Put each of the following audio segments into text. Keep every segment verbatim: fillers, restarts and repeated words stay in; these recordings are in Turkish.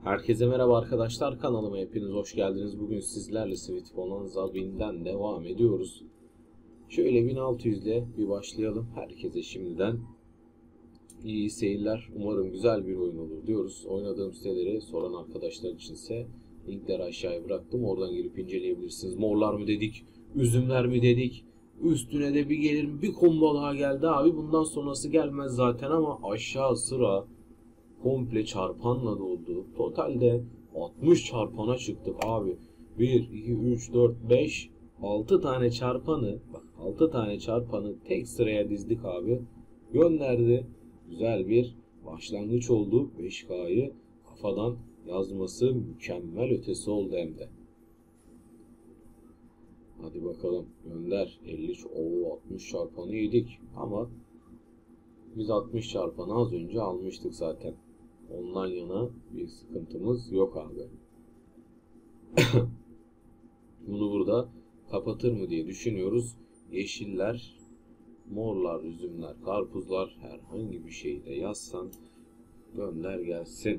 Herkese merhaba arkadaşlar, kanalıma hepiniz hoş geldiniz. Bugün sizlerle Sweet Bonanza Win'den devam ediyoruz. Şöyle bin altı yüz ile bir başlayalım. Herkese şimdiden iyi seyirler. Umarım güzel bir oyun olur diyoruz. Oynadığım siteleri soran arkadaşlar içinse linkleri aşağıya bıraktım. Oradan girip inceleyebilirsiniz. Morlar mı dedik, üzümler mi dedik. Üstüne de bir gelir bir combo daha geldi abi. Bundan sonrası gelmez zaten ama aşağı sıra komple çarpanla doldu. Totalde altmış çarpana çıktık abi. bir, iki, üç, dört, beş, altı tane çarpanı, bak altı tane çarpanı tek sıraya dizdik abi. Gönderdi. Güzel bir başlangıç oldu. beş K'yı kafadan yazması mükemmel ötesi oldu hem de. Hadi bakalım gönder. elli, o altmış çarpanı yedik ama biz altmış çarpanı az önce almıştık zaten. Ondan yana bir sıkıntımız yok abi. Bunu burada kapatır mı diye düşünüyoruz. Yeşiller, morlar, üzümler, karpuzlar, herhangi bir şeyi de yazsan gönder gelsin.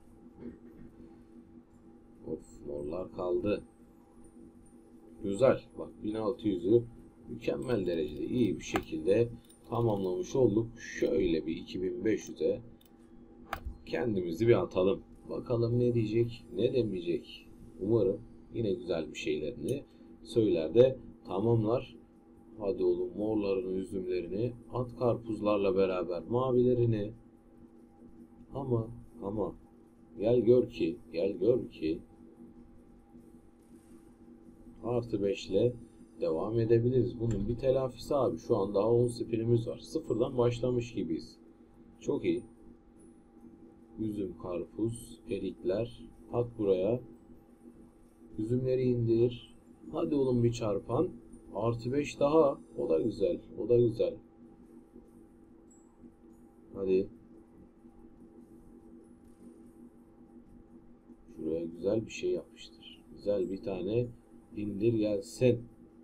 Of, morlar kaldı. Güzel. Bak bin altı yüzü mükemmel derecede iyi bir şekilde tamamlamış olduk. Şöyle bir iki bin beş yüze kendimizi bir atalım. Bakalım ne diyecek, ne demeyecek. Umarım yine güzel bir şeylerini söyler de tamamlar. Hadi oğlum, morlarını, üzümlerini, at karpuzlarla beraber mavilerini. Ama ama gel gör ki, gel gör ki artı beş ile devam edebiliriz. Bunun bir telafisi abi. Şu an daha on spinimiz var. Sıfırdan başlamış gibiyiz. Çok iyi. Üzüm, karpuz, erikler. At buraya. Üzümleri indir. Hadi oğlum bir çarpan. Artı beş daha. O da güzel. O da güzel. Hadi. Şuraya güzel bir şey yapmıştır. Güzel bir tane indir gelsin.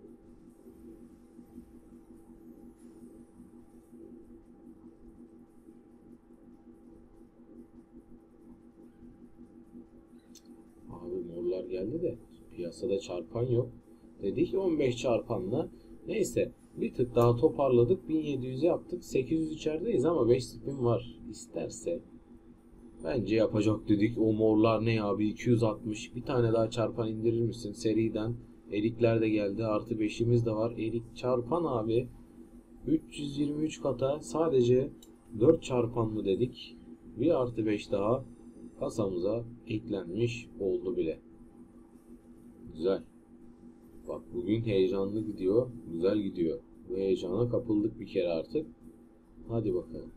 Abi morlar geldi de piyasada çarpan yok. Dedik on beş çarpanla. Neyse bir tık daha toparladık. bin yedi yüz yaptık. sekiz yüz içerideyiz ama beş spin var. İsterse bence yapacak dedik. O morlar ne abi, iki yüz altmış. Bir tane daha çarpan indirir misin seriden? Erikler de geldi. Artı beşimiz de var. Erik çarpan abi. üç yüz yirmi üç kata sadece dört çarpan mı dedik. Bir artı beş daha kasamıza eklenmiş oldu bile. Güzel. Bak bugün heyecanlı gidiyor. Güzel gidiyor. Bu heyecana kapıldık bir kere artık. Hadi bakalım.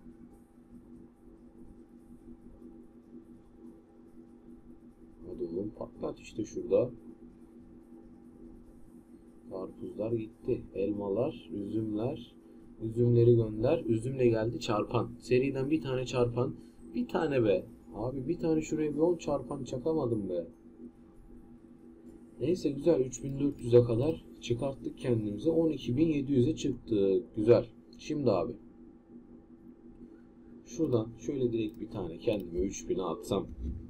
Hadi oğlum patlat işte şurada. Karpuzlar gitti. Elmalar, üzümler. Üzümleri gönder. Üzümle geldi çarpan. Seriden bir tane çarpan. Bir tane be. Abi bir tane şuraya bir on çarpan çakamadım be. Neyse güzel, üç bin dört yüze kadar çıkarttık kendimize. on iki bin yedi yüze çıktık. Güzel. Şimdi abi. Şuradan şöyle direkt bir tane kendime üç bine atsam.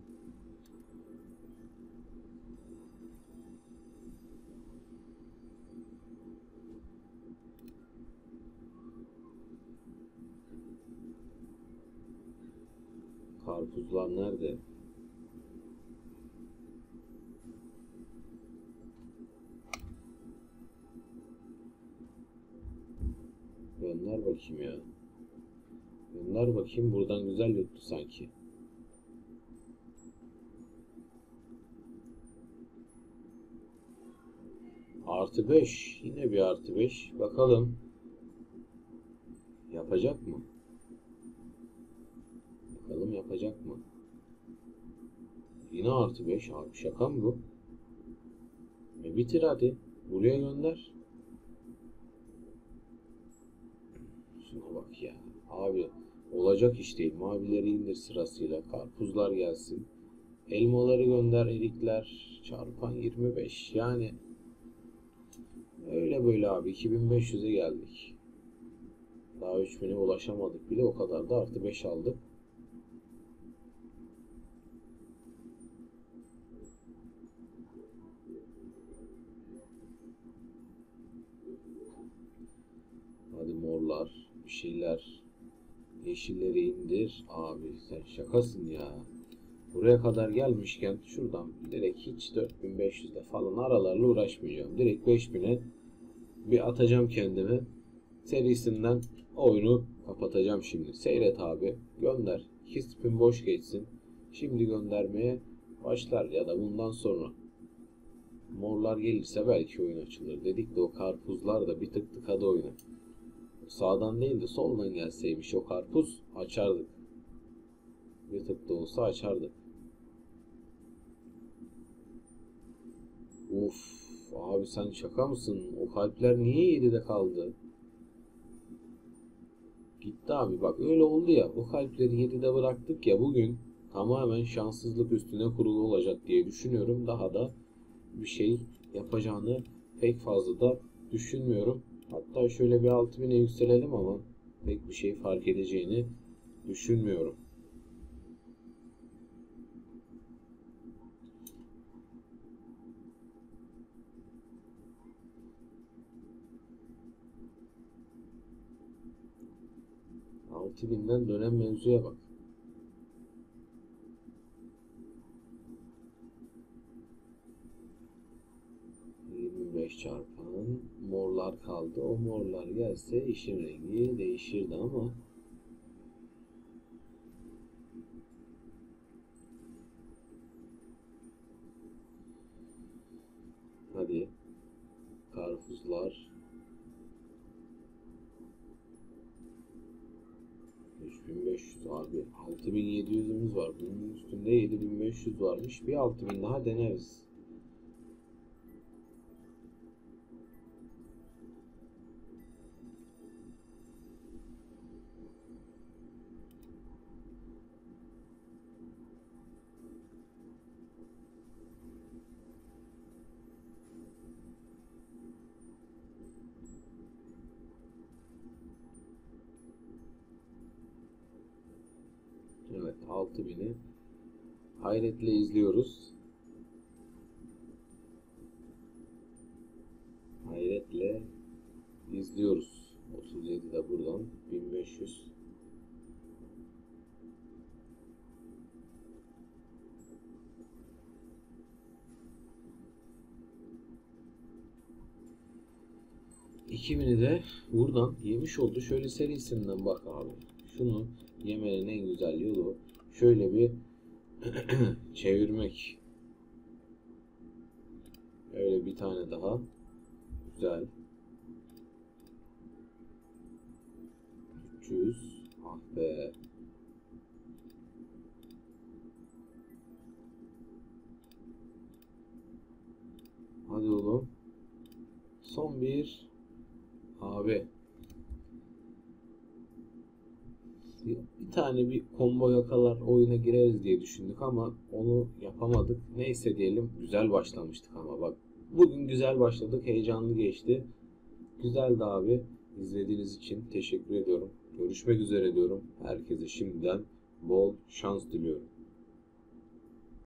Karpuzlar nerede? Gönder bakayım ya. Gönder bakayım, buradan güzel yuttu sanki. Artı beş. Yine bir artı beş. Bakalım. Yapacak mı? Bakalım yapacak mı? Yine artı beş. Abi şaka mı bu? E bitir hadi. Buraya gönder. Şuna bak ya. Abi olacak iş değil. Mavileri indir sırasıyla. Karpuzlar gelsin. Elmaları gönder. Erikler. Çarpan yirmi beş. Yani öyle böyle abi. iki bin beş yüze geldik. Daha üç bine ulaşamadık bile. O kadar da artı beş aldık. şeyler. Yeşilleri indir. Abi sen şakasın ya. Buraya kadar gelmişken şuradan direkt hiç dört bin beş yüzde falan aralarla uğraşmayacağım. Direkt beş bine bir atacağım kendimi. Serisinden oyunu kapatacağım şimdi. Seyret abi. Gönder. iki spin boş geçsin. Şimdi göndermeye başlar ya da bundan sonra. Morlar gelirse belki oyun açılır. Dedik de o karpuzlar da bir tık tıkadı oyunu. Sağdan değil de soldan gelseymiş o karpuz açardık. Bir tık da olsa açardık. Uf abi sen şaka mısın? O kalpler niye yedide kaldı? Gitti abi bak öyle oldu ya. O kalpleri yedide bıraktık ya bugün tamamen şanssızlık üstüne kurulu olacak diye düşünüyorum. Daha da bir şey yapacağını pek fazla da düşünmüyorum. Hatta şöyle bir altı bine yükselelim ama pek bir şey fark edeceğini düşünmüyorum. altı binden dönen mevzuya bak. yirmi beş çarpan morlar kaldı. O morlar gelse işin rengi değişirdi ama hadi karpuzlar üç bin beş yüz abi altı bin yedi yüzümüz var. Bunun üstünde yedi bin beş yüz varmış. Bir altı bin daha deneriz. Evet altı bini hayretle izliyoruz. Hayretle izliyoruz. otuz yedi de buradan bin beş yüz. iki bini de buradan yemiş oldu. Şöyle serisinden bak abi. Şunu yemenin en güzel yolu şöyle bir çevirmek. Öyle bir tane daha. Güzel. üç yüz. Ah be. Hadi oğlum. Son bir. Abi. Bir tane bir combo yakalar oyuna gireriz diye düşündük ama onu yapamadık. Neyse diyelim güzel başlamıştık ama bak. Bugün güzel başladık. Heyecanlı geçti. Güzeldi abi. İzlediğiniz için teşekkür ediyorum. Görüşmek üzere diyorum. Herkese şimdiden bol şans diliyorum.